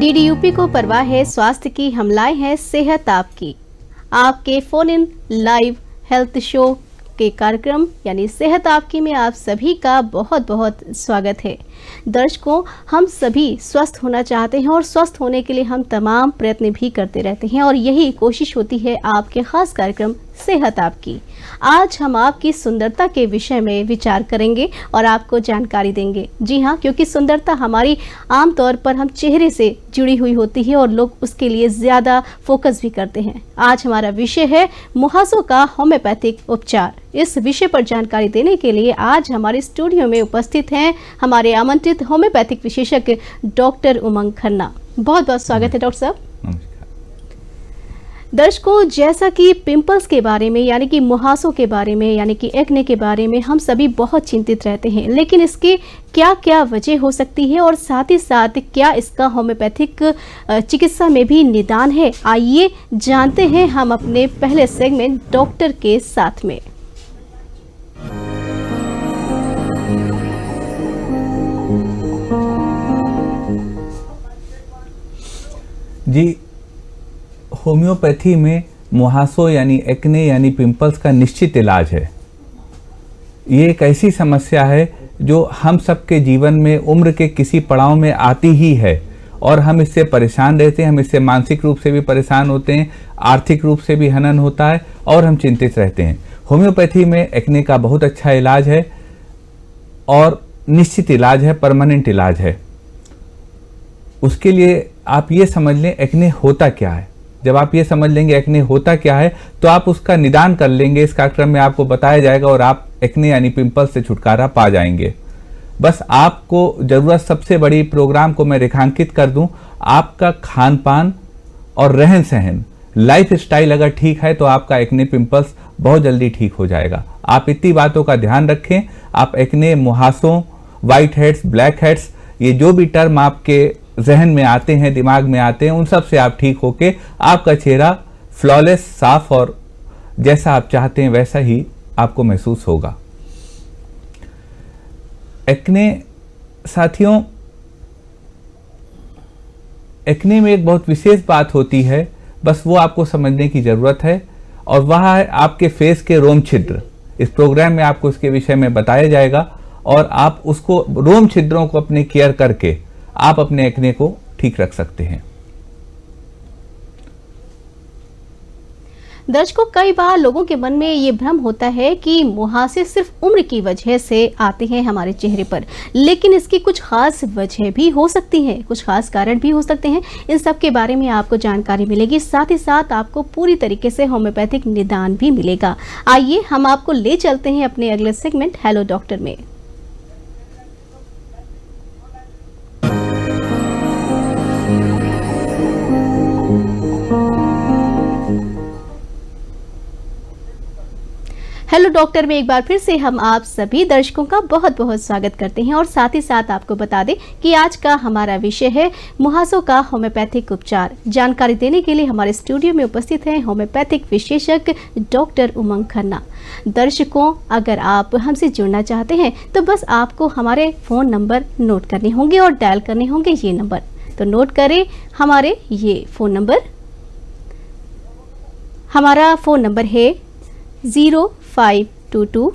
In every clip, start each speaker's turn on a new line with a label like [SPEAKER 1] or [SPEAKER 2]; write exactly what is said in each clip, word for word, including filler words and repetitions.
[SPEAKER 1] बीडीयूपी को परवाह है स्वास्थ्य की, हम लाए हैं सेहत आपकी। आपके phone in live health show के कार्यक्रम यानी सेहत आपकी में आप सभी का बहुत बहुत स्वागत है। दर्शकों, हम सभी स्वस्थ होना चाहते हैं और स्वस्थ होने के लिए हम तमाम प्रयत्न भी करते रहते हैं और यही कोशिश होती है आपके खास कार्यक्रम सेहत आपकी। आज हम आपकी सुंदरता के विषय में विचार करेंगे और आपको जानकारी देंगे। जी हाँ, क्योंकि सुंदरता हमारी आमतौर पर हम चेहरे से जुड़ी हुई होती है और लोग उसके लिए ज़्यादा फोकस भी करते हैं। आज हमारा विषय है मुहासों का होम्योपैथिक उपचार। इस विषय पर जानकारी देने के लिए आज हमारे स्टूडियो में उपस्थित हैं हमारे आमंत्रित होम्योपैथिक विशेषज्ञ डॉक्टर उमंग खन्ना। बहुत बहुत स्वागत है डॉक्टर साहब। दर्शकों, जैसा कि पिंपल्स के बारे में यानी कि मुहासों के बारे में यानी कि एक्ने के बारे में हम सभी बहुत चिंतित रहते हैं, लेकिन इसकी क्या क्या वजह हो सकती है और साथ ही साथ क्या इसका होम्योपैथिक चिकित्सा में भी निदान है, आइए जानते हैं हम अपने पहले सेगमेंट डॉक्टर के साथ में।
[SPEAKER 2] जी, होम्योपैथी में मुहासों यानी एक्ने यानी पिंपल्स का निश्चित इलाज है। ये एक ऐसी समस्या है जो हम सबके जीवन में उम्र के किसी पड़ाव में आती ही है और हम इससे परेशान रहते हैं। हम इससे मानसिक रूप से भी परेशान होते हैं, आर्थिक रूप से भी हनन होता है और हम चिंतित रहते हैं। होम्योपैथी में एक्ने का बहुत अच्छा इलाज है और निश्चित इलाज है, परमानेंट इलाज है। उसके लिए आप ये समझ लें एक्ने होता क्या है। जब आप ये समझ लेंगे एक्ने होता क्या है तो आप उसका निदान कर लेंगे। इस कार्यक्रम में आपको बताया जाएगा और आप एक्ने यानी पिंपल्स से छुटकारा पा जाएंगे। बस आपको जरूरत सबसे बड़ी, प्रोग्राम को मैं रेखांकित कर दूं, आपका खान पान और रहन सहन, लाइफ स्टाइल अगर ठीक है तो आपका एक्ने पिंपल्स बहुत जल्दी ठीक हो जाएगा। आप इतनी बातों का ध्यान रखें। आप एक्ने, मुहासों, व्हाइट हेड्स, ब्लैक हेड्स, ये जो भी टर्म आपके जहन में आते हैं, दिमाग में आते हैं, उन सब से आप ठीक होके आपका चेहरा फ्लॉलेस, साफ और जैसा आप चाहते हैं वैसा ही आपको महसूस होगा। एक्ने साथियों, एक्ने में एक बहुत विशेष बात होती है, बस वो आपको समझने की जरूरत है और वह है आपके फेस के रोम छिद्र। इस प्रोग्राम में आपको इसके विषय में बताया जाएगा और आप उसको, रोम छिद्रों को अपने केयर करके आप अपने एक्ने को ठीक रख सकते हैं।
[SPEAKER 1] दर्शकों, कई बार लोगों के मन में ये भ्रम होता है कि मुहासे सिर्फ उम्र की वजह से आते हैं हमारे चेहरे पर, लेकिन इसकी कुछ खास वजह भी हो सकती है, कुछ खास कारण भी हो सकते हैं। इन सब के बारे में आपको जानकारी मिलेगी, साथ ही साथ आपको पूरी तरीके से होम्योपैथिक निदान भी मिलेगा। आइए हम आपको ले चलते हैं अपने अगले सेगमेंट हेलो डॉक्टर में। हेलो डॉक्टर में एक बार फिर से हम आप सभी दर्शकों का बहुत बहुत स्वागत करते हैं और साथ ही साथ आपको बता दें कि आज का हमारा विषय है मुहासों का होम्योपैथिक उपचार। जानकारी देने के लिए हमारे स्टूडियो में उपस्थित हैं होम्योपैथिक विशेषज्ञ डॉक्टर उमंग खन्ना। दर्शकों, अगर आप हमसे जुड़ना चाहते हैं तो बस आपको हमारे फ़ोन नंबर नोट करने होंगे और डायल करने होंगे ये नंबर। तो नोट करें हमारे ये फ़ोन नंबर। हमारा फ़ोन नंबर है ज़ीरो फाइव टू टू।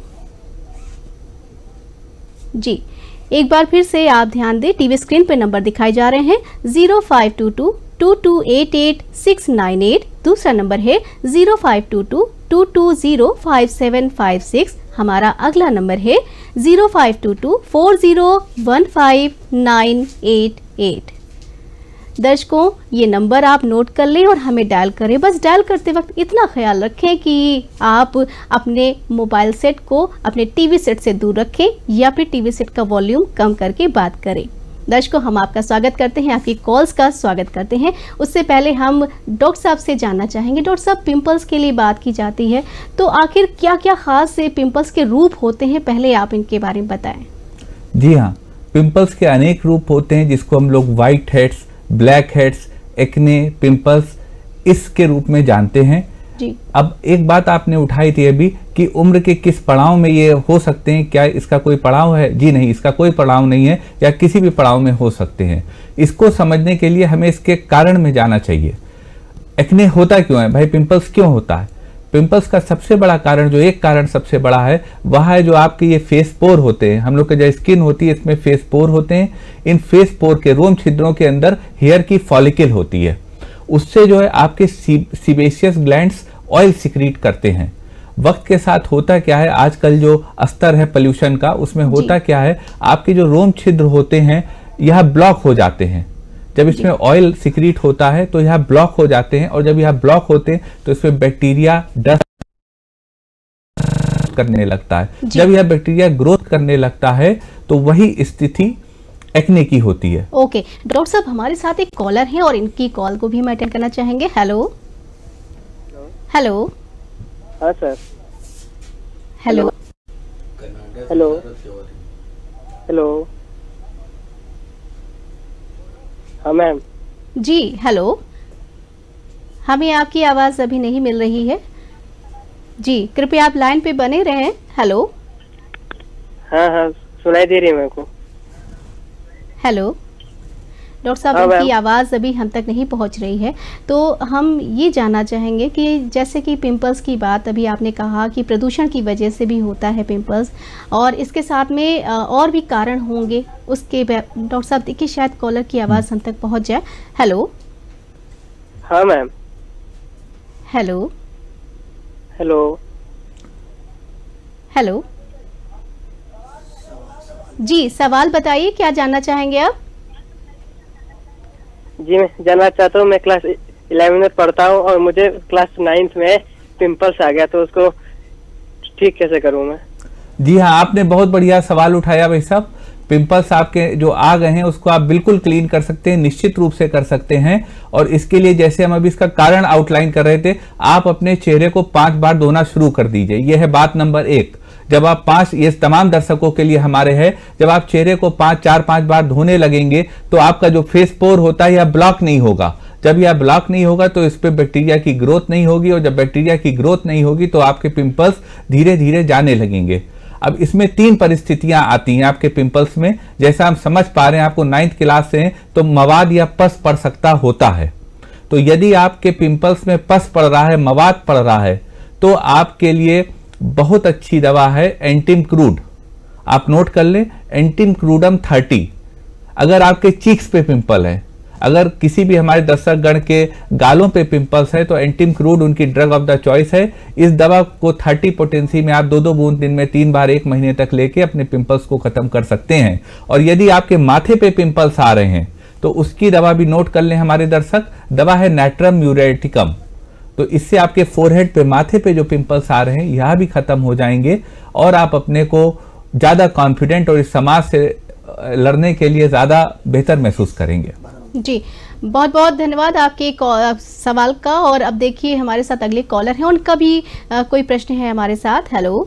[SPEAKER 1] जी, एक बार फिर से आप ध्यान दें, टीवी स्क्रीन पर नंबर दिखाए जा रहे हैं zero five two two two two eight eight six nine eight. दूसरा नंबर है zero five two two two two zero five seven five six. हमारा अगला नंबर है zero five two two four zero one five nine eight eight. दर्शकों, ये number आप नोट कर लें और हमें डायल करें। बस डायल करते वक्त इतना ख्याल रखें कि आप अपने मोबाइल सेट को अपने टीवी सेट से दूर रखें या फिर टीवी सेट का वॉल्यूम कम करके बात करें। दर्शकों, हम आपका स्वागत करते हैं, आपकी कॉल्स का स्वागत करते हैं। उससे पहले हम डॉक्टर साहब से जानना चाहेंगे, डॉक्टर साहब, पिंपल्स के लिए बात की जाती है तो आखिर क्या क्या खास से पिंपल्स के रूप होते हैं, पहले आप इनके बारे में बताएं।
[SPEAKER 2] जी हाँ, पिंपल्स के अनेक रूप होते हैं जिसको हम लोग white heads, black heads, acne, pimples इसके रूप में जानते हैं।
[SPEAKER 1] जी।
[SPEAKER 2] अब एक बात आपने उठाई थी अभी कि उम्र के किस पड़ाव में ये हो सकते हैं, क्या इसका कोई पड़ाव है? जी नहीं, इसका कोई पड़ाव नहीं है, या किसी भी पड़ाव में हो सकते हैं। इसको समझने के लिए हमें इसके कारण में जाना चाहिए। एक्ने होता क्यों है भाई, पिंपल्स क्यों होता है? पिंपल्स का सबसे बड़ा कारण, जो एक कारण सबसे बड़ा है, वह है जो आपके ये फेस पोर होते हैं। हम लोग के जो स्किन होती है इसमें फेस पोर होते हैं। इन फेस पोर के रोम छिद्रों के अंदर हेयर की फॉलिकल होती है, उससे जो है आपके सीबेशियस ग्लैंड्स ऑयल सिक्रीट करते हैं। वक्त के साथ होता क्या है, आजकल जो स्तर है पोल्यूशन का, उसमें होता क्या है, आपके जो रोम छिद्र होते हैं यह ब्लॉक हो जाते हैं। जब इसमें ऑयल सिक्रीट होता है तो यह ब्लॉक हो जाते हैं, और जब यह ब्लॉक होते हैं तो इसमें बैक्टीरिया डस्ट करने लगता है। जब यह बैक्टीरिया ग्रोथ करने लगता है तो वही स्थिति एक्ने की होती है।
[SPEAKER 1] ओके डॉक्टर साहब, हमारे साथ एक कॉलर है और इनकी कॉल को भी हम अटेंड करना चाहेंगे। हेलो हेलो
[SPEAKER 3] हाँ सर।
[SPEAKER 1] हेलो
[SPEAKER 3] हेलो हेलो हाँ मैम।
[SPEAKER 1] जी हेलो, हमें आपकी आवाज़ अभी नहीं मिल रही है जी, कृपया आप लाइन पे बने रहें। हेलो
[SPEAKER 3] हाँ हाँ सुनाई दे रही है मेरे को।
[SPEAKER 1] हेलो डॉक्टर साहब,
[SPEAKER 3] हाँ,
[SPEAKER 1] इनकी आवाज़ अभी हम तक नहीं पहुंच रही है, तो हम ये जानना चाहेंगे कि जैसे कि पिंपल्स की बात अभी आपने कहा कि प्रदूषण की वजह से भी होता है पिंपल्स, और इसके साथ में और भी कारण होंगे उसके। डॉक्टर साहब देखिए, शायद कॉलर की आवाज़ हम तक पहुंच जाए। हेलो
[SPEAKER 3] हाँ मैम।
[SPEAKER 1] हेलो
[SPEAKER 3] हेलो
[SPEAKER 1] हेलो जी, सवाल बताइए, क्या जानना चाहेंगे आप?
[SPEAKER 3] जी मैं जानना चाहता हूँ, मैं क्लास इलेवन में पढ़ता हूँ और मुझे क्लास नाइन्थ में पिंपल्स आ गया, तो उसको ठीक कैसे करूँ मैं?
[SPEAKER 2] जी हाँ, आपने बहुत बढ़िया सवाल उठाया भाई साहब। पिंपल्स आपके जो आ गए हैं उसको आप बिल्कुल क्लीन कर सकते हैं, निश्चित रूप से कर सकते हैं। और इसके लिए जैसे हम अभी इसका कारण आउटलाइन कर रहे थे, आप अपने चेहरे को पांच बार धोना शुरू कर दीजिए। यह है बात नंबर एक। जब आप पांच, ये तमाम दर्शकों के लिए हमारे है, जब आप चेहरे को पांच चार पांच बार धोने लगेंगे तो आपका जो फेस पोर होता है यह ब्लॉक नहीं होगा। जब यह ब्लॉक नहीं होगा तो इस पे बैक्टीरिया की ग्रोथ नहीं होगी, और जब बैक्टीरिया की ग्रोथ नहीं होगी तो आपके पिंपल्स धीरे धीरे जाने लगेंगे। अब इसमें तीन परिस्थितियां आती हैं आपके पिंपल्स में, जैसा हम समझ पा रहे हैं, आपको नाइन्थ क्लास से हैं, तो मवाद या पस पड़ सकता होता है। तो यदि आपके पिंपल्स में पस पड़ रहा है, मवाद पड़ रहा है, तो आपके लिए बहुत अच्छी दवा है एंटिम क्रूड। आप नोट कर लें, एंटिम क्रूडम थर्टी। अगर आपके चीक्स पे पिंपल है, अगर किसी भी हमारे दर्शक गण के गालों पे पिंपल्स है, तो एंटिम क्रूड उनकी ड्रग ऑफ द चॉइस है। इस दवा को थर्टी पोटेंसी में आप दो दो बूंद दिन में तीन बार एक महीने तक लेके अपने पिंपल्स को खत्म कर सकते हैं। और यदि आपके माथे पे पिंपल्स आ रहे हैं तो उसकी दवा भी नोट कर लें हमारे दर्शक, दवा है नाइट्रम म्यूरेटिकम। तो इससे आपके फोरहेड पे, माथे पे जो पिंपल्स आ रहे हैं यह भी खत्म हो जाएंगे, और आप अपने को ज्यादा कॉन्फिडेंट और इस समाज से लड़ने के लिए ज्यादा बेहतर महसूस करेंगे।
[SPEAKER 1] जी बहुत बहुत धन्यवाद आपके सवाल का। और अब देखिए हमारे साथ अगले कॉलर हैं, उनका भी आ, कोई प्रश्न है हमारे साथ। हेलो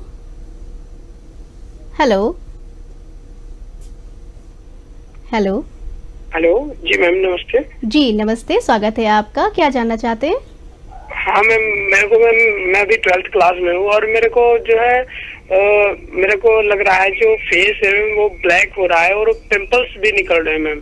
[SPEAKER 1] हेलो हेलो
[SPEAKER 4] हेलो जी मैम नमस्ते।
[SPEAKER 1] जी नमस्ते, स्वागत है आपका। क्या जानना चाहते हैं?
[SPEAKER 4] हाँ मैम, मेरे को मैम मैं अभी ट्वेल्थ क्लास में हूँ, और मेरे को जो है आ, मेरे को लग रहा है जो फेस है वो ब्लैक हो रहा है और पिंपल्स भी निकल रहे हैं मैम।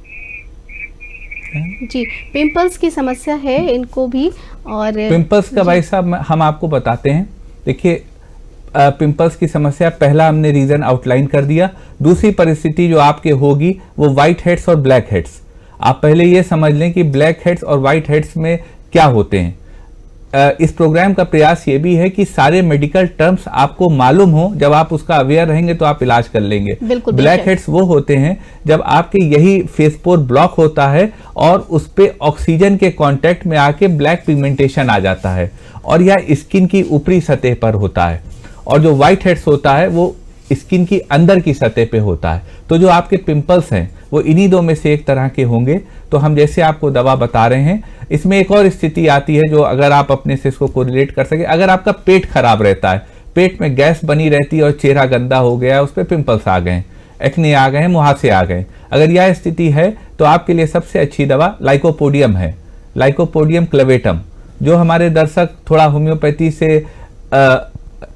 [SPEAKER 1] जी पिंपल्स की समस्या है इनको भी। और
[SPEAKER 2] पिंपल्स का भाई साहब हम आपको बताते हैं। देखिए पिंपल्स की समस्या, पहला हमने रीजन आउटलाइन कर दिया। दूसरी परिस्थिति जो आपके होगी वो व्हाइट हेड्स और ब्लैक हेड्स। आप पहले ये समझ लें कि ब्लैक हेड्स और व्हाइट हेड्स में क्या होते हैं। इस प्रोग्राम का प्रयास ये भी है कि सारे मेडिकल टर्म्स आपको मालूम हो, जब आप उसका अवेयर रहेंगे तो आप इलाज कर लेंगे। ब्लैक हेड्स वो होते हैं जब आपके यही फेस पोर ब्लॉक होता है और उस पे ऑक्सीजन के कांटेक्ट में आके ब्लैक पिगमेंटेशन आ जाता है, और यह स्किन की ऊपरी सतह पर होता है। और जो व्हाइट हेड्स होता है वो स्किन की अंदर की सतह पे होता है। तो जो आपके पिंपल्स हैं वो इन्हीं दो में से एक तरह के होंगे। तो हम जैसे आपको दवा बता रहे हैं, इसमें एक और स्थिति आती है जो अगर आप अपने से इसको कोरिलेट कर सके, अगर आपका पेट खराब रहता है, पेट में गैस बनी रहती है और चेहरा गंदा हो गया, उस पर पिंपल्स आ गए, एक्ने आ गए, मुहासे आ गए, अगर यह स्थिति है तो आपके लिए सबसे अच्छी दवा लाइकोपोडियम है, लाइकोपोडियम क्लेवेटम। जो हमारे दर्शक थोड़ा होम्योपैथी से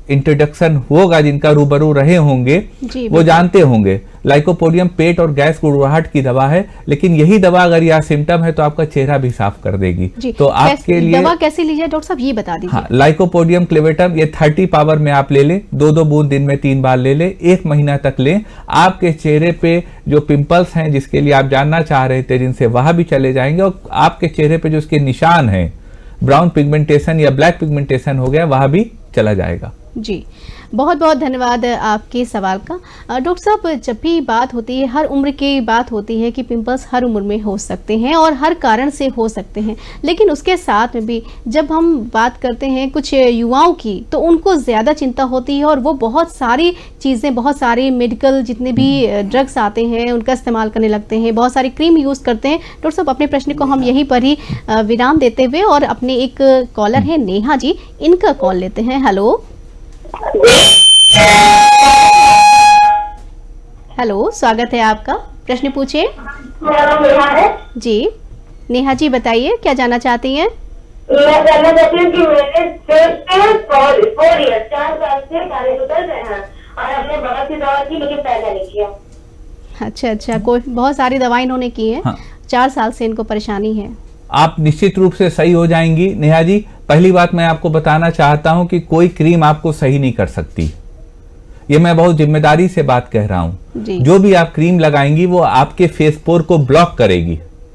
[SPEAKER 2] इंट्रोडक्शन होगा, जिनका रूबरू रहे होंगे वो जानते होंगे। लाइकोपोडियम पेट और गैस गुड़गुड़ाहट की दवा है, लेकिन यही दवा अगर यह सिम्टम है तो आपका चेहरा भी साफ कर देगी। तो आपके लिए
[SPEAKER 1] दवा कैसे लीजिए डॉक्टर साहब ये बता दीजिए।
[SPEAKER 2] हाँ, लाइकोपोडियम क्लेवेटम ये थर्टी पावर में आप ले लें, दो दो बूंद दिन में तीन बार ले लें, एक महीना तक लें। आपके चेहरे पे जो पिंपल्स हैं जिसके लिए आप जानना चाह रहे थे जिनसे वह भी चले जाएंगे, और आपके चेहरे पे जो उसके निशान हैं, ब्राउन पिगमेंटेशन या ब्लैक पिगमेंटेशन हो गया, वह भी चला जाएगा।
[SPEAKER 1] जी, बहुत बहुत धन्यवाद आपके सवाल का। डॉक्टर साहब, जब भी बात होती है, हर उम्र की बात होती है कि पिंपल्स हर उम्र में हो सकते हैं और हर कारण से हो सकते हैं, लेकिन उसके साथ में भी जब हम बात करते हैं कुछ युवाओं की, तो उनको ज़्यादा चिंता होती है और वो बहुत सारी चीज़ें, बहुत सारे मेडिकल जितने भी ड्रग्स आते हैं उनका इस्तेमाल करने लगते हैं, बहुत सारी क्रीम यूज़ करते हैं। डॉक्टर साहब, अपने प्रश्न को हम यहीं पर ही विराम देते हुए और अपने एक कॉलर है नेहा जी, इनका कॉल लेते हैं। हेलो हेलो, स्वागत है आपका, प्रश्न पूछिए। जी नेहा जी, बताइए क्या जानना चाहती हैं?
[SPEAKER 5] मैं जानना चाहती हूँ कि मेरे फेस पे फोर ईयर चार साल से काले उतर रहे हैं और अपने बगल की दवा की, लेकिन फायदा नहीं किया।
[SPEAKER 1] अच्छा अच्छा, कोई बहुत सारी दवाई इन्होंने की है। हाँ। चार साल से इनको परेशानी है।
[SPEAKER 2] आप निश्चित रूप से सही हो जाएंगी नेहा जी। पहली बात मैं आपको बताना चाहता हूं कि कोई क्रीम आपको सही नहीं कर सकती, ये मैं बहुत जिम्मेदारी से बात कह रहा हूं। जो भी आप क्रीम लगाएंगी वो आपके फेस पोर को ब्लॉक करेगी,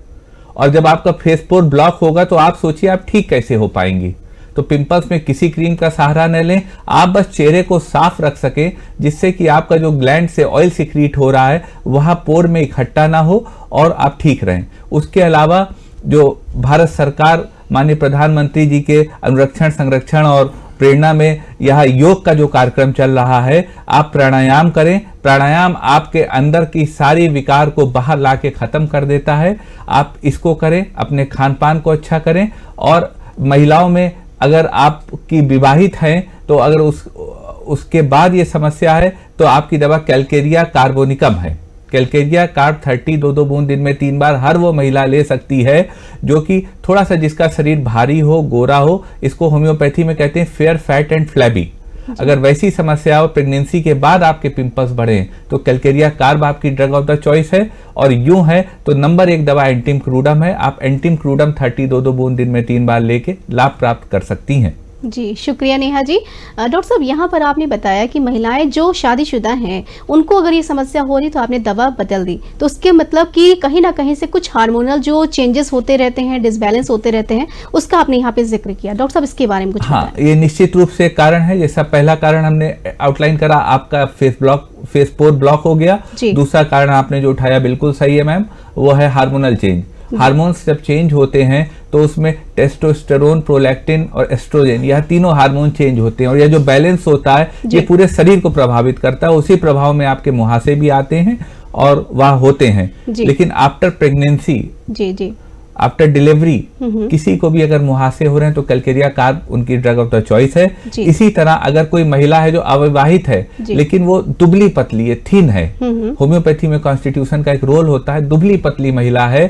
[SPEAKER 2] और जब आपका फेस पोर ब्लॉक होगा तो आप सोचिए आप ठीक कैसे हो पाएंगी। तो पिंपल्स में किसी क्रीम का सहारा न लें, आप बस चेहरे को साफ रख सकें, जिससे कि आपका जो ग्लैंड से ऑयल सिक्रीट हो रहा है वह पोर में इकट्ठा ना हो और आप ठीक रहें। उसके अलावा जो भारत सरकार माननीय प्रधानमंत्री जी के अनुरक्षण, संरक्षण और प्रेरणा में यह योग का जो कार्यक्रम चल रहा है, आप प्राणायाम करें। प्राणायाम आपके अंदर की सारी विकार को बाहर ला के खत्म कर देता है। आप इसको करें, अपने खान पान को अच्छा करें। और महिलाओं में अगर आपकी विवाहित हैं तो अगर उस उसके बाद ये समस्या है तो आपकी दवा कैलकेरिया कार्बोनिकम है। कैलकेरिया कार्ब थर्टी दो दो बूंद दिन में तीन बार हर वो महिला ले सकती है जो कि थोड़ा सा जिसका शरीर भारी हो, गोरा हो। इसको होम्योपैथी में कहते हैं फेयर फैट एंड फ्लैबी। अगर वैसी समस्या हो, प्रेगनेंसी के बाद आपके पिंपल्स बढ़े, तो कैलकेरिया कार्ब आपकी ड्रग ऑफ द चॉइस है। और यूं है तो नंबर एक दवा एंटीम क्रूडम है। आप एंटीम क्रूडम थर्टी दो दो बूंद दिन में तीन बार लेके लाभ प्राप्त कर सकती हैं।
[SPEAKER 1] जी शुक्रिया नेहा जी। डॉक्टर साहब, यहाँ पर आपने बताया कि महिलाएं जो शादीशुदा हैं उनको अगर ये समस्या हो रही तो आपने दवा बदल दी, तो उसके मतलब कि कहीं ना कहीं से कुछ हार्मोनल जो चेंजेस होते रहते हैं, डिसबैलेंस होते रहते हैं, उसका आपने यहाँ पे जिक्र किया। डॉक्टर साहब, इसके बारे में कुछ
[SPEAKER 2] हाँ, ये निश्चित रूप से कारण है। जैसा पहला कारण हमने आउटलाइन करा, आपका face block face pore block हो गया। दूसरा कारण आपने जो उठाया बिल्कुल सही है मैम, वो है हार्मोनल चेंज। हार्मोन्स जब चेंज होते हैं तो उसमें टेस्टोस्टेरोन, प्रोलैक्टिन और एस्ट्रोजन, यह तीनों हार्मोन चेंज होते हैं, और यह जो बैलेंस होता है ये पूरे शरीर को प्रभावित करता है। उसी प्रभाव में आपके मुहासे भी आते हैं और वह होते हैं। लेकिन आफ्टर प्रेगनेंसी, जी जी आफ्टर डिलीवरी किसी को भी अगर मुहासे हो रहे हैं तो कैलकेरिया कार्ब उनकी ड्रग ऑफ द चॉइस है। इसी तरह अगर कोई महिला है जो अविवाहित है लेकिन वो दुबली पतली है, थिन है, होम्योपैथी में कॉन्स्टिट्यूशन का एक रोल होता है, दुबली पतली महिला है,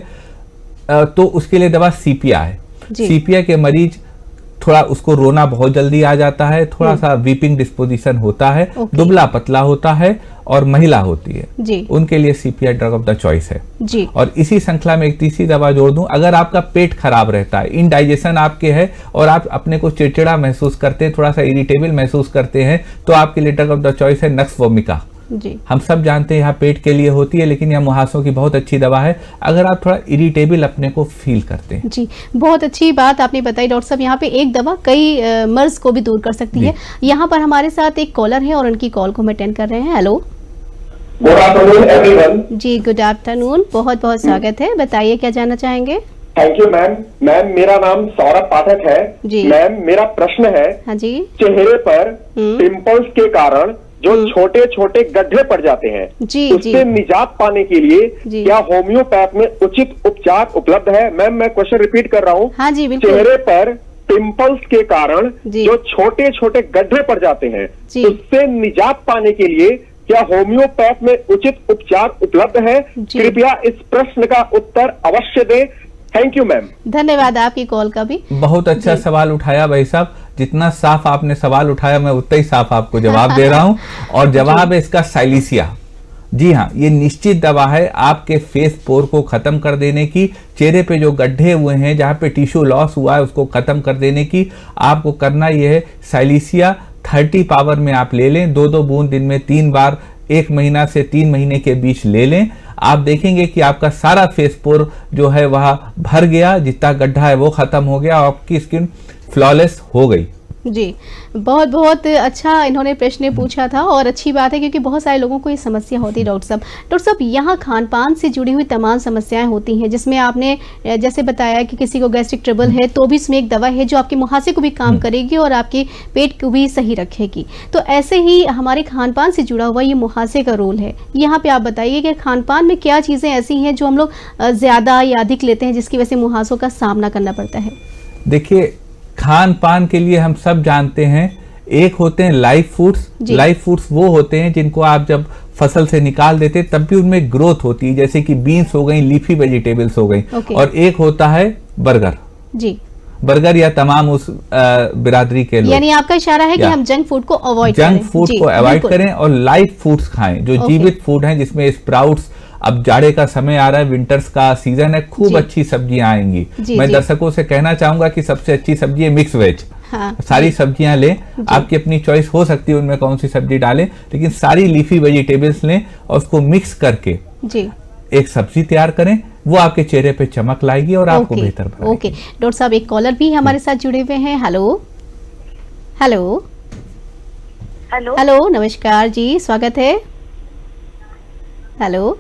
[SPEAKER 2] तो उसके लिए दवा सीपिया है। सीपिया के मरीज थोड़ा उसको रोना बहुत जल्दी आ जाता है, थोड़ा सा वीपिंग डिस्पोजिशन होता है, दुबला पतला होता है और महिला होती है, उनके लिए sepia drug of the choice है जी। और इसी श्रृंखला में एक तीसरी दवा जोड़ दूं, अगर आपका पेट खराब रहता है, इनडाइजेशन आपके है और आप अपने को चिड़चिड़ा महसूस करते हैं, थोड़ा सा इरिटेबल महसूस करते हैं, तो आपके लिए ड्रग ऑफ द चॉइस है नक्स वोमिका। जी। हम सब जानते हैं यहाँ पेट के लिए होती है, लेकिन यह मुहासों की बहुत अच्छी दवा है अगर आप थोड़ा इरिटेबल अपने को फील करते हैं। जी, बहुत अच्छी बात आपने बताई डॉक्टर साहब। यहाँ पे एक दवा कई मर्ज को भी दूर कर सकती है। यहाँ पर हमारे साथ एक कॉलर है और उनकी कॉल को हम अटेंड कर रहे हैं। Hello,
[SPEAKER 6] good afternoon everyone.
[SPEAKER 1] जी गुड आफ्टरनून, बहुत बहुत स्वागत है, बताइए क्या जानना चाहेंगे?
[SPEAKER 6] Thank you ma'am. मैम मेरा नाम सौरभ पाठक है जी। मैम मेरा प्रश्न है, हाँ जी, चेहरे पर पिंपल्स के कारण जो छोटे छोटे गड्ढे पड़ जाते हैं, जी, उससे जी। निजात पाने के लिए क्या होम्योपैथ में उचित उपचार उपलब्ध है? मैम मैं क्वेश्चन रिपीट कर रहा हूँ। हाँ जी, चेहरे पर पिंपल्स के कारण जो छोटे छोटे गड्ढे पड़ जाते हैं, उससे निजात पाने के लिए क्या होम्योपैथ में उचित उपचार उपलब्ध है? कृपया इस प्रश्न का उत्तर अवश्य दें। Thank you ma'am.
[SPEAKER 1] धन्यवाद आपकी कॉल का भी।
[SPEAKER 2] बहुत अच्छा सवाल उठाया भाई साहब। जितना साफ आपने सवाल उठाया मैं उतना ही साफ आपको जवाब दे रहा हूं। और जवाब है इसका साइलिसिया। जी हाँ, ये निश्चित दवा है आपके फेस पोर को खत्म कर देने की, चेहरे पे जो गड्ढे हुए हैं जहाँ पे टिश्यू लॉस हुआ है उसको खत्म कर देने की। आपको करना ये है, साइलिसिया थर्टी पावर में आप ले लें, दो दो बूंद दिन में तीन बार एक महीना से तीन महीने के बीच ले लें। आप देखेंगे कि आपका सारा फेस पोर जो है वह भर गया, जितना गड्ढा है वो खत्म हो गया, आपकी स्किन फ्लॉलेस हो गई।
[SPEAKER 1] जी, बहुत बहुत अच्छा इन्होंने प्रश्न पूछा था और अच्छी बात है क्योंकि बहुत सारे लोगों को ये समस्या होती है। डॉक्टर साहब डॉक्टर साहब यहाँ खान पान से जुड़ी हुई तमाम समस्याएं होती हैं, जिसमें आपने जैसे बताया कि किसी को गैस्ट्रिक ट्रबल है तो भी इसमें एक दवा है जो आपके मुहासे को भी काम करेगी और आपके पेट को भी सही रखेगी। तो ऐसे ही हमारे खान पान से जुड़ा हुआ ये मुहासे का रोल है। यहाँ पे आप बताइए कि खान पान में क्या चीज़ें ऐसी हैं जो हम लोग ज़्यादा या अधिक लेते हैं जिसकी वजह से मुहासों का सामना करना पड़ता है?
[SPEAKER 2] देखिए, खान पान के लिए हम सब जानते हैं, एक होते हैं लाइव फूड्स। लाइव फूड्स वो होते हैं जिनको आप जब फसल से निकाल देते तब भी उनमें ग्रोथ होती है, जैसे कि बीन्स हो गई, लीफी वेजिटेबल्स हो गई। और एक होता है बर्गर। जी, बर्गर या तमाम उस बिरादरी के लोग।
[SPEAKER 1] यानी आपका इशारा है कि हम जंक फूड को अवॉइड करें।
[SPEAKER 2] जंक फूड को अवॉइड करें और लाइव फूड्स खाएं, जो जीवित फूड हैं, जिसमें स्प्राउट्स, अब जाड़े का समय आ रहा है, विंटर्स का सीजन है, खूब अच्छी सब्जियां आएंगी। मैं दर्शकों से कहना चाहूंगा कि सबसे अच्छी सब्जी है मिक्स वेज। हाँ, सारी सब्जियां लें, आपकी अपनी चॉइस हो सकती है उनमें कौन सी सब्जी डालें, लेकिन सारी लीफी वेजिटेबल्स लें और उसको मिक्स करके जी एक सब्जी तैयार करें, वो आपके चेहरे पे चमक लाएगी और आपको बेहतर बनाएगी।
[SPEAKER 1] ओके डॉक्टर साहब, एक कॉलर भी हमारे साथ जुड़े हुए हैं। हेलो हेलो
[SPEAKER 5] हेलो
[SPEAKER 1] हेलो नमस्कार जी, स्वागत है। हेलो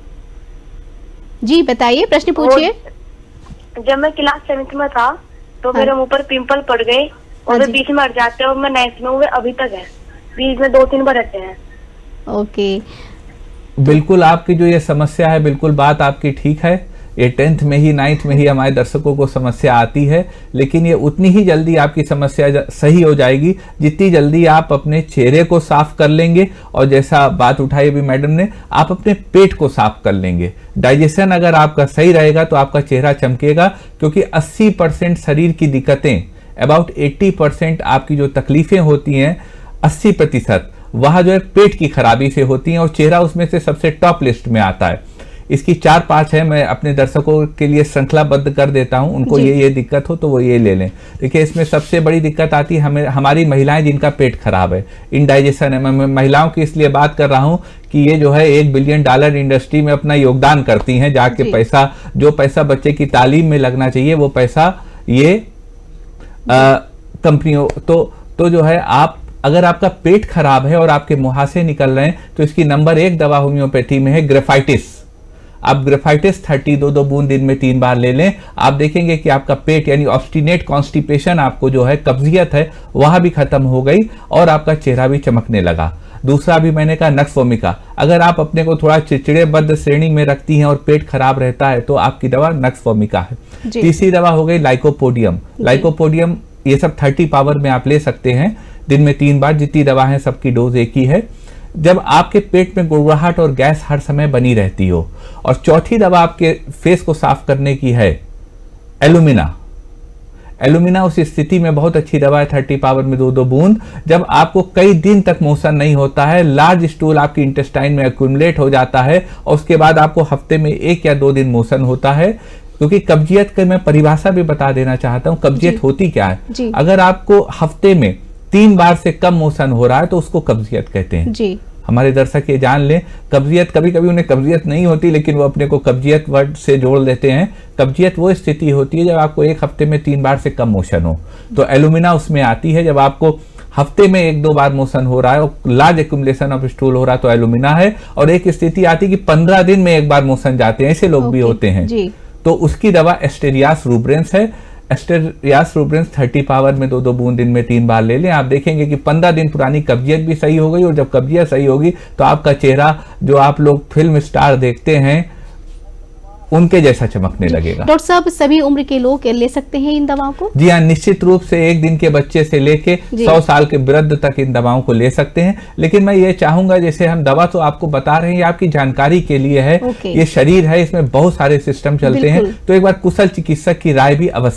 [SPEAKER 1] जी, बताइए, प्रश्न पूछिए।
[SPEAKER 5] जब मैं क्लास सेवेंथ में था तो हाँ। मेरे मुंह पर पिंपल पड़ गए और वे बीच में हट जाते हैं और मैं नाइन्थ में हुए अभी तक है, बीच में दो तीन बार हटे हैं।
[SPEAKER 1] ओके,
[SPEAKER 2] बिल्कुल आपकी जो ये समस्या है, बिल्कुल बात आपकी ठीक है। ये टेंथ में ही नाइन्थ में ही हमारे दर्शकों को समस्या आती है, लेकिन ये उतनी ही जल्दी आपकी समस्या सही हो जाएगी जितनी जल्दी आप अपने चेहरे को साफ कर लेंगे। और जैसा बात उठाई अभी मैडम ने, आप अपने पेट को साफ कर लेंगे। डाइजेशन अगर आपका सही रहेगा तो आपका चेहरा चमकेगा, क्योंकि अस्सी परसेंट शरीर की दिक्कतें, अबाउट अस्सी परसेंट आपकी जो तकलीफें होती हैं, अस्सी प्रतिशत वह जो है पेट की खराबी से होती हैं और चेहरा उसमें से सबसे टॉप लिस्ट में आता है। इसकी चार पांच है, मैं अपने दर्शकों के लिए श्रृंखलाबद्ध कर देता हूं, उनको ये ये दिक्कत हो तो वो ये ले लें। देखिए, इसमें सबसे बड़ी दिक्कत आती है हमें, हमारी महिलाएं जिनका पेट खराब है, इंडाइजेशन है। मैं महिलाओं की इसलिए बात कर रहा हूं कि ये जो है एक बिलियन डॉलर इंडस्ट्री में अपना योगदान करती हैं, जाके पैसा, जो पैसा बच्चे की तालीम में लगना चाहिए वो पैसा ये कंपनियों, तो तो जो है, आप अगर आपका पेट खराब है और आपके मुहासे निकल रहे हैं तो इसकी नंबर एक दवा होम्योपैथी में है ग्रेफाइटिस। आप ग्रेफाइटिस थर्टी दो दो बूंद दिन में तीन बार ले लें, आप देखेंगे कि आपका पेट यानी ऑब्स्टिनेट कॉन्स्टिपेशन, आपको जो है कब्जियत है वह भी खत्म हो गई और आपका चेहरा भी चमकने लगा। दूसरा भी मैंने कहा नक्स वोमिका, अगर आप अपने को थोड़ा चिड़चिड़ेबद्ध श्रेणी में रखती हैं और पेट खराब रहता है तो आपकी दवा नक्स वोमिका है। तीसरी दवा हो गई लाइकोपोडियम। लाइकोपोडियम ये सब थर्टी पावर में आप ले सकते हैं दिन में तीन बार, जितनी दवा है सबकी डोज एक ही है। जब आपके पेट में गुड़गुड़ाहट और गैस हर समय बनी रहती हो। और चौथी दवा आपके फेस को साफ करने की है एलुमिना। एलुमिना उस स्थिति में बहुत अच्छी दवा है, थर्टी पावर में दो दो बूंद। जब आपको कई दिन तक मोशन नहीं होता है, लार्ज स्टूल आपकी इंटेस्टाइन में एक्यूमुलेट हो जाता है और उसके बाद आपको हफ्ते में एक या दो दिन मोशन होता है। क्योंकि कब्जियत की मैं परिभाषा भी बता देना चाहता हूँ, कब्जियत होती क्या है। अगर आपको हफ्ते में तीन बार से कम मोशन हो रहा है तो उसको कब्जियत कहते हैं जी। हमारे दर्शक ये जान लें, कब्जियत, कभी कभी उन्हें कब्जियत नहीं होती लेकिन वो अपने को कब्जियत वर्ड से जोड़ देते हैं। कब्जियत वो स्थिति होती है जब आपको एक हफ्ते में तीन बार से कम मोशन हो, तो एलुमिना उसमें आती है। जब आपको हफ्ते में एक दो बार मोशन हो रहा है और लार्ज एक्यूमुलेशन ऑफ स्टूल हो रहा है तो एलुमिना है। और एक स्थिति आती है कि पंद्रह दिन में एक बार मोशन जाते हैं, ऐसे लोग भी होते हैं जी। तो उसकी दवा एस्टेरियास रूब्रेंस है। एस्टेरियास रूब्रेंस थर्टी पावर में दो दो बूंद दिन में तीन बार ले लें, आप देखेंगे कि पंद्रह दिन पुरानी कब्जियत भी सही हो गई। और जब कब्जियत सही होगी तो आपका चेहरा, जो आप लोग फिल्म स्टार देखते हैं उनके जैसा चमकने लगेगा।
[SPEAKER 1] डॉक्टर साहब, सभी उम्र के लोग ले सकते हैं इन दवाओं को?
[SPEAKER 2] जी हाँ, निश्चित रूप से एक दिन के बच्चे से लेके सौ साल के वृद्ध तक इन दवाओं को ले सकते हैं। लेकिन मैं ये चाहूंगा, जैसे हम दवा तो आपको बता रहे हैं, ये आपकी जानकारी के लिए है। ये शरीर है, इसमें बहुत सारे सिस्टम चलते हैं, तो एक बार कुशल चिकित्सक की राय भी अवश्य लें।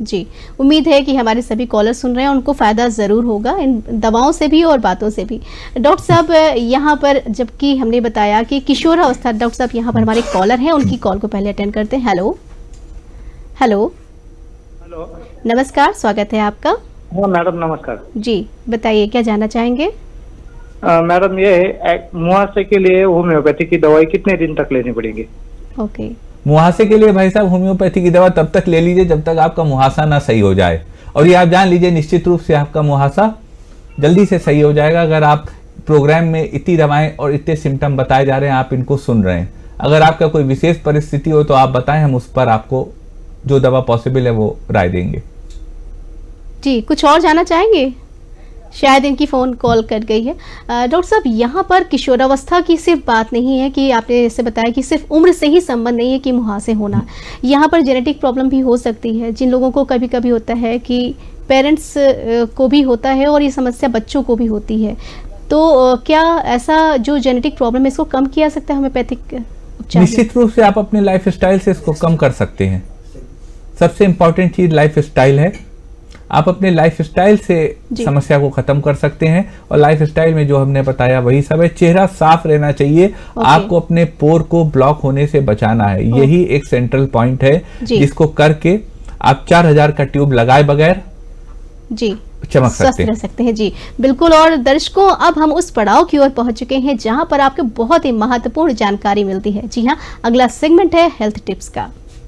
[SPEAKER 1] जी, उम्मीद है कि हमारे सभी कॉलर सुन रहे हैं, उनको फ़ायदा ज़रूर होगा इन दवाओं से भी और बातों से भी। डॉक्टर साहब, यहाँ पर जबकि हमने बताया कि किशोरावस्था, डॉक्टर साहब यहाँ पर हमारे कॉलर हैं, उनकी कॉल को पहले अटेंड करते हैं। हेलो हेलो
[SPEAKER 7] हेलो,
[SPEAKER 1] नमस्कार, स्वागत है आपका।
[SPEAKER 7] हाँ मैडम, नमस्कार
[SPEAKER 1] जी, बताइए क्या जानना चाहेंगे?
[SPEAKER 7] मैडम, ये मुहासे के लिए होम्योपैथी की दवाई कितने दिन तक लेनी पड़ेगी?
[SPEAKER 1] ओके,
[SPEAKER 2] मुहासे के लिए भाई साहब होम्योपैथी की दवा तब तक ले लीजिए जब तक आपका मुहासा ना सही हो जाए। और ये आप जान लीजिए निश्चित रूप से आपका मुहासा जल्दी से सही हो जाएगा अगर आप प्रोग्राम में इतनी दवाएं और इतने सिम्टम बताए जा रहे हैं, आप इनको सुन रहे हैं। अगर आपका कोई विशेष परिस्थिति हो तो आप बताएं, हम उस पर आपको जो दवा पॉसिबल है वो राय देंगे।
[SPEAKER 1] जी, कुछ और जानना चाहेंगे? शायद इनकी फ़ोन कॉल कट गई है। डॉक्टर साहब, यहाँ पर किशोरावस्था की सिर्फ बात नहीं है कि आपने जैसे बताया कि सिर्फ उम्र से ही संबंध नहीं है कि मुहासे होना, यहाँ पर जेनेटिक प्रॉब्लम भी हो सकती है। जिन लोगों को कभी कभी होता है कि पेरेंट्स को भी होता है और ये समस्या बच्चों को भी होती है, तो क्या ऐसा जो जेनेटिक प्रॉब्लम है इसको कम किया सकता है होम्योपैथिक उपचार?
[SPEAKER 2] निश्चित रूप से आप अपने लाइफ स्टाइल से इसको कम कर सकते हैं। सबसे इंपॉर्टेंट चीज लाइफ स्टाइल है। आप अपने लाइफ स्टाइल से समस्या को खत्म कर सकते हैं, और लाइफ स्टाइल में जो हमने बताया वही सब है। चेहरा साफ रहना चाहिए, आपको अपने पोर को ब्लॉक होने से बचाना है, यही एक सेंट्रल पॉइंट है जिसको करके आप चार हजार का ट्यूब लगाए बगैर
[SPEAKER 1] जी
[SPEAKER 2] चमक सकते हैं।
[SPEAKER 1] रह सकते हैं। जी बिल्कुल। और दर्शकों, अब हम उस पड़ाव की ओर पहुंच चुके हैं जहां पर आपको बहुत ही महत्वपूर्ण जानकारी मिलती है। जी हाँ, अगला सेगमेंट है हेल्थ टिप्स का।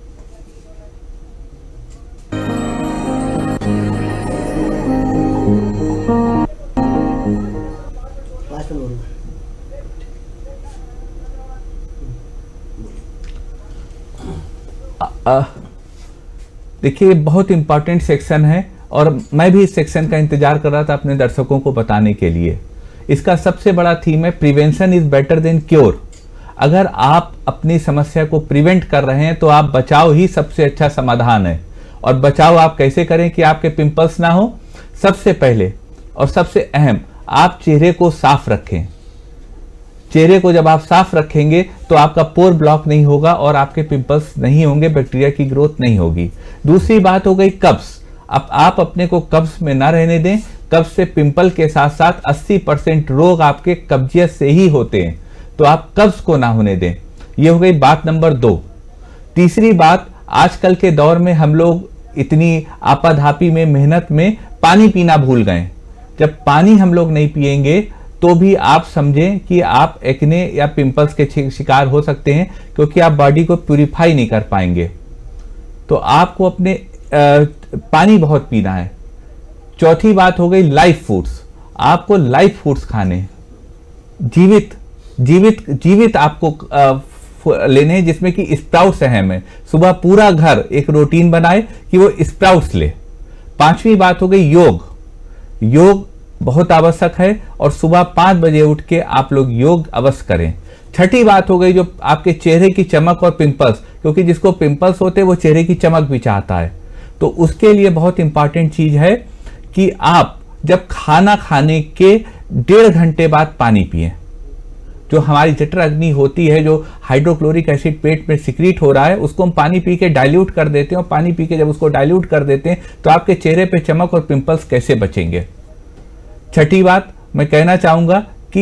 [SPEAKER 2] देखिए, बहुत इंपॉर्टेंट सेक्शन है और मैं भी इस सेक्शन का इंतजार कर रहा था अपने दर्शकों को बताने के लिए। इसका सबसे बड़ा थीम है prevention is better than cure. अगर आप अपनी समस्या को प्रिवेंट कर रहे हैं तो आप बचाव ही सबसे अच्छा समाधान है। और बचाव आप कैसे करें कि आपके पिंपल्स ना हो? सबसे पहले और सबसे अहम, आप चेहरे को साफ रखें। चेहरे को जब आप साफ रखेंगे तो आपका पोर ब्लॉक नहीं होगा और आपके पिंपल्स नहीं होंगे, बैक्टीरिया की ग्रोथ नहीं होगी। दूसरी बात हो गई कब्ज। अब आप अपने को कब्ज में ना रहने दें। कब्ज से पिंपल के साथ साथ अस्सी परसेंट रोग आपके कब्जियत से ही होते हैं, तो आप कब्ज को ना होने दें। ये हो गई बात नंबर दो। तीसरी बात, आजकल के दौर में हम लोग इतनी आपाधापी में, मेहनत में पानी पीना भूल गए। जब पानी हम लोग नहीं पिएंगे तो भी आप समझें कि आप एक्ने या पिंपल्स के शिकार हो सकते हैं, क्योंकि आप बॉडी को प्यूरिफाई नहीं कर पाएंगे। तो आपको अपने आ, पानी बहुत पीना है। चौथी बात हो गई लाइव फूड्स। आपको लाइव फूड्स खाने, जीवित जीवित जीवित आपको आ, लेने हैं, जिसमें कि स्प्राउट्स अहम है। सुबह पूरा घर एक रूटीन बनाए कि वो स्प्राउट्स ले। पांचवी बात हो गई योग। योग बहुत आवश्यक है और सुबह पांच बजे उठ के आप लोग योग अवश्य करें। छठी बात हो गई जो आपके चेहरे की चमक और पिंपल्स, क्योंकि जिसको पिंपल्स होते हैं वो चेहरे की चमक भी चाहता है, तो उसके लिए बहुत इंपॉर्टेंट चीज है कि आप जब खाना खाने के डेढ़ घंटे बाद पानी पिएं। जो हमारी जठर अग्नि होती है, जो हाइड्रोक्लोरिक एसिड पेट में सिक्रीट हो रहा है, उसको हम पानी पी के डाइल्यूट कर देते हैं, और पानी पी के जब उसको डाइल्यूट कर देते हैं तो आपके चेहरे पे चमक और पिंपल्स कैसे बचेंगे। छठी बात मैं कहना चाहूंगा कि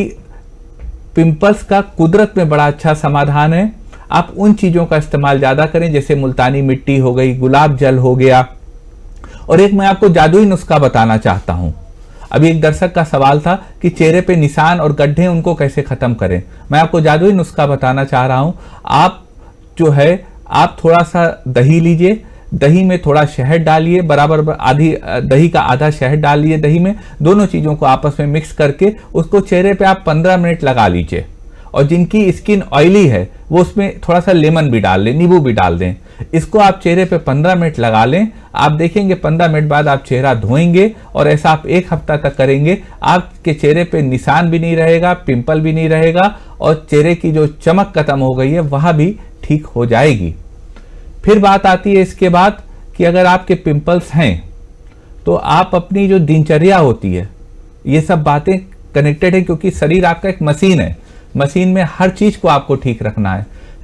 [SPEAKER 2] पिंपल्स का कुदरत में बड़ा अच्छा समाधान है। आप उन चीजों का इस्तेमाल ज्यादा करें, जैसे मुल्तानी मिट्टी हो गई, गुलाब जल हो गया। और एक मैं आपको जादुई नुस्खा बताना चाहता हूं। अभी एक दर्शक का सवाल था कि चेहरे पे निशान और गड्ढे उनको कैसे खत्म करें। मैं आपको जादुई नुस्खा बताना चाह रहा हूं। आप जो है, आप थोड़ा सा दही लीजिए, दही में थोड़ा शहद डालिए, बराबर आधी दही का आधा शहद डालिए दही में। दोनों चीजों को आपस में मिक्स करके उसको चेहरे पे आप पंद्रह मिनट लगा लीजिए। और जिनकी स्किन ऑयली है वो उसमें थोड़ा सा लेमन भी डाल लें, नींबू भी डाल दें। इसको आप चेहरे पे पंद्रह मिनट लगा लें। आप देखेंगे पंद्रह मिनट बाद आप चेहरा धोएंगे, और ऐसा आप एक हफ्ता तक करेंगे। आपके चेहरे पे निशान भी नहीं रहेगा, पिंपल भी नहीं रहेगा, और चेहरे की जो चमक खत्म हो गई है वह भी ठीक हो जाएगी। फिर बात आती है इसके बाद कि अगर आपके पिंपल्स हैं तो आप अपनी जो दिनचर्या होती है, ये सब बातें कनेक्टेड है, क्योंकि शरीर आपका एक मशीन है। मशीन में हर चीज को आपको ठीक रखना है।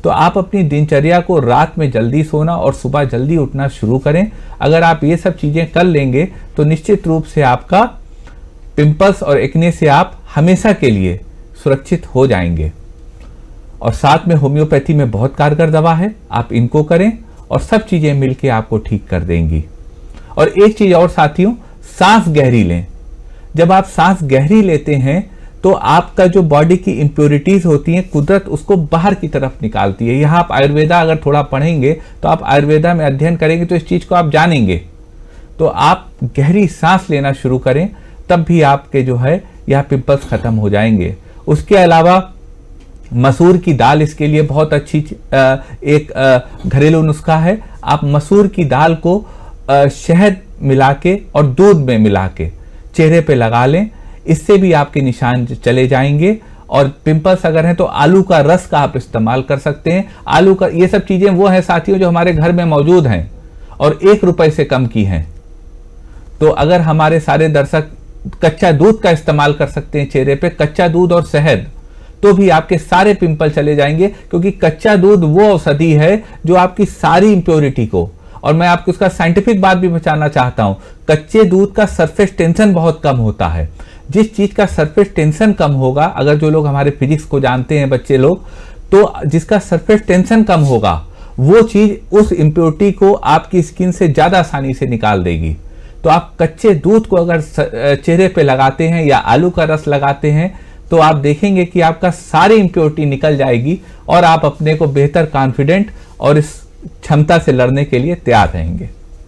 [SPEAKER 2] तो आप अपनी दिनचर्या को रात में जल्दी सोना और सुबह जल्दी उठना शुरू करें। अगर आप ये सब चीज़ें कर लेंगे तो निश्चित रूप से आपका पिंपल्स और एक्ने से आप हमेशा के लिए सुरक्षित हो जाएंगे। और साथ में होम्योपैथी में बहुत कारगर दवा है, आप इनको करें और सब चीज़ें मिलके आपको ठीक कर देंगी। और एक चीज़ और साथियों, सांस गहरी लें। जब आप सांस गहरी लेते हैं तो आपका जो बॉडी की इम्प्योरिटीज होती हैं, कुदरत उसको बाहर की तरफ निकालती है। यहाँ आप आयुर्वेदा अगर थोड़ा पढ़ेंगे तो आप आयुर्वेदा में अध्ययन करेंगे तो इस चीज़ को आप जानेंगे। तो आप गहरी सांस लेना शुरू करें, तब भी आपके जो है यह पिंपल्स खत्म हो जाएंगे। उसके अलावा मसूर की दाल इसके लिए बहुत अच्छी एक घरेलू नुस्खा है। आप मसूर की दाल को शहद मिला के और दूध में मिला के चेहरे पे लगा लें, इससे भी आपके निशान चले जाएंगे। और पिंपल्स अगर हैं तो आलू का रस का आप इस्तेमाल कर सकते हैं। आलू का, ये सब चीज़ें वो हैं साथियों जो हमारे घर में मौजूद हैं और एक रुपए से कम की हैं। तो अगर हमारे सारे दर्शक कच्चा दूध का इस्तेमाल कर सकते हैं चेहरे पे, कच्चा दूध और शहद, तो भी आपके सारे पिंपल चले जाएंगे। क्योंकि कच्चा दूध वो औषधि है जो आपकी सारी इंप्योरिटी को, और मैं आपको इसका साइंटिफिक बात भी बताना चाहता हूं, कच्चे दूध का सरफेस टेंशन बहुत कम होता है। जिस चीज का सरफेस टेंशन कम होगा, अगर जो लोग हमारे फिजिक्स को जानते हैं बच्चे लोग, तो जिसका सरफेस टेंशन कम होगा वो चीज उस इंप्योरिटी को आपकी स्किन से ज्यादा आसानी से निकाल देगी। तो आप कच्चे दूध को अगर चेहरे पे लगाते हैं या आलू का रस लगाते हैं तो आप देखेंगे कि आपका सारी इंप्योरिटी निकल जाएगी और आप अपने को बेहतर कॉन्फिडेंट और इस क्षमता से लड़ने के लिए तैयार रहेंगे।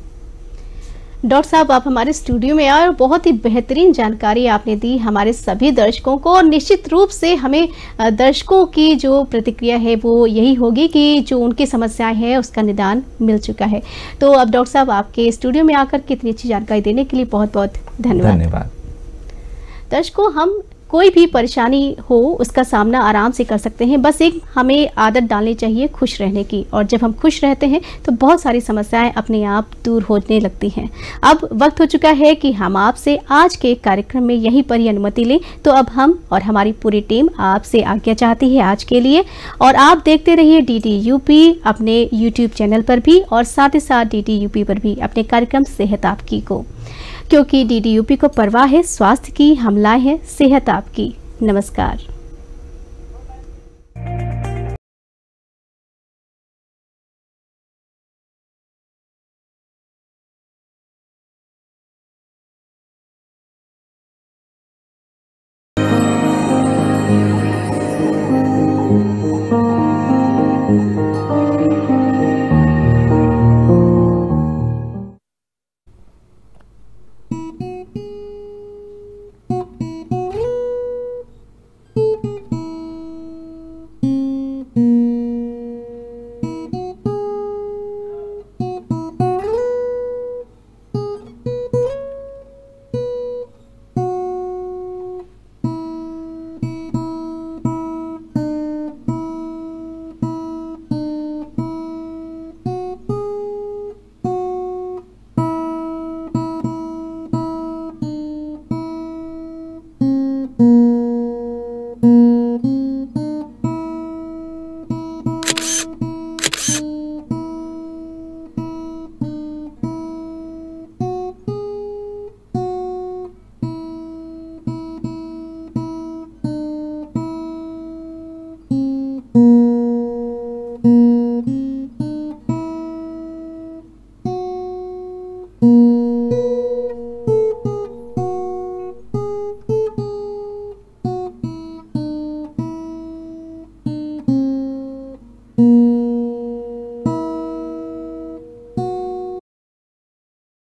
[SPEAKER 1] डॉक्टर साहब, आप हमारे स्टूडियो में आए और बहुत ही बेहतरीन जानकारी आपने दी हमारे सभी दर्शकों को। और निश्चित रूप से हमें दर्शकों की जो प्रतिक्रिया है वो यही होगी कि जो उनकी समस्याएं हैं उसका निदान मिल चुका है। तो अब डॉक्टर साहब, आपके स्टूडियो में आकर कितनी अच्छी जानकारी देने के लिए बहुत बहुत धन्यवाद।
[SPEAKER 2] धन्यवाद।
[SPEAKER 1] दर्शकों, हम कोई भी परेशानी हो उसका सामना आराम से कर सकते हैं। बस एक हमें आदत डालनी चाहिए खुश रहने की, और जब हम खुश रहते हैं तो बहुत सारी समस्याएं अपने आप दूर होने लगती हैं। अब वक्त हो चुका है कि हम आपसे आज के कार्यक्रम में यहीं पर ही अनुमति लें। तो अब हम और हमारी पूरी टीम आपसे आज्ञा चाहती है आज के लिए। और आप देखते रहिए डी डी यू पी अपने यूट्यूब चैनल पर भी, और साथ ही साथ डी डी यू पी पर भी अपने कार्यक्रम सेहत आपकी को, क्योंकि डी डी यू पी को परवाह है स्वास्थ्य की, हम लाए हैं सेहत आपकी। नमस्कार।